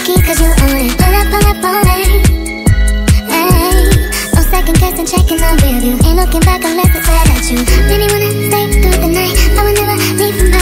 the key cause you own it. Pull up on me. Hey, no second guessing, checking the rear view. Ain't looking back unless it's right at you. Maybe wanna stay through the night, I would never leave from